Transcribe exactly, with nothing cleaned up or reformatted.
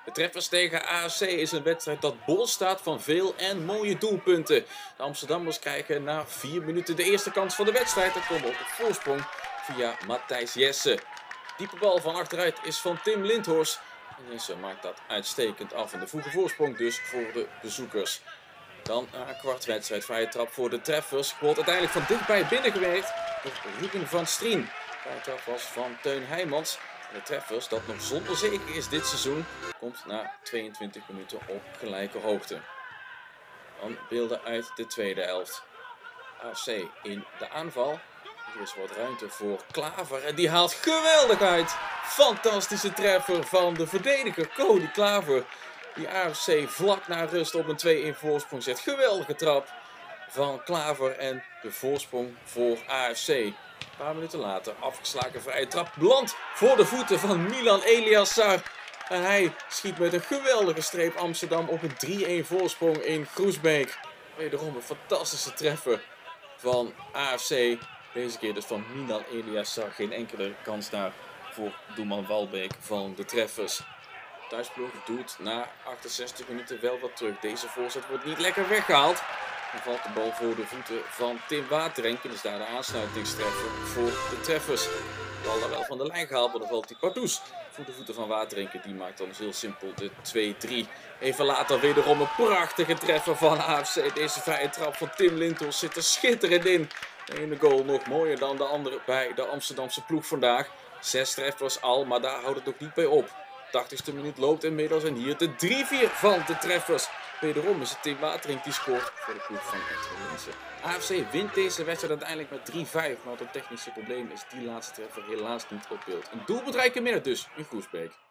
De treffers tegen A F C is een wedstrijd dat bol staat van veel en mooie doelpunten. De Amsterdammers krijgen na vier minuten de eerste kans van de wedstrijd en komen op de voorsprong via Matthijs Jesse. Diepe bal van achteruit is van Tim Lindhorst. En Jesse maakt dat uitstekend af en de vroege voorsprong dus voor de bezoekers. Dan een kwart wedstrijd, vrije trap voor de treffers. Wordt uiteindelijk van dichtbij binnengewerkt door Ruben van Strien. De vrije trap was van Teun Heijmans. En de treffers, dat nog zonder zege is dit seizoen, komt na tweeëntwintig minuten op gelijke hoogte. Dan beelden uit de tweede helft. A F C in de aanval. Hier is wat ruimte voor Klaver en die haalt geweldig uit. Fantastische treffer van de verdediger Cody Klaver. Die A F C vlak na rust op een twee-een voorsprong zet. Geweldige trap van Klaver en de voorsprong voor A F C. Een paar minuten later afgeslagen vrije trap belandt voor de voeten van Milan Eliassar. En hij schiet met een geweldige streep Amsterdam op een drie-een voorsprong in Groesbeek. Wederom een fantastische treffer van A F C. Deze keer dus van Milan Eliassar. Geen enkele kans daar voor doelman Walbeek van de treffers. Thuisploeg doet na achtenzestig minuten wel wat terug. Deze voorzet wordt niet lekker weggehaald. Dan valt de bal voor de voeten van Tim Waterenk. En is daar de aansluitingstreffer voor de treffers. De bal daar wel van de lijn gehaald, maar dan valt die Pardoes voor de voeten van Waterenk. Die maakt dan dus heel simpel de twee-drie. Even later wederom een prachtige treffer van A F C. Deze vrije trap van Tim Lindhorst zit er schitterend in. De ene goal nog mooier dan de andere bij de Amsterdamse ploeg vandaag. Zes treffers al, maar daar houdt het ook niet bij op. tachtigste minuut loopt inmiddels en hier de drie-vier van de treffers. Wederom is het Tim Waterenk die scoort voor de ploeg van Edwin Linssen. A F C wint deze wedstrijd uiteindelijk met drie vijf, maar het technische probleem is die laatste treffer helaas niet op beeld. Een doelbedrijke middag dus in Groesbeek.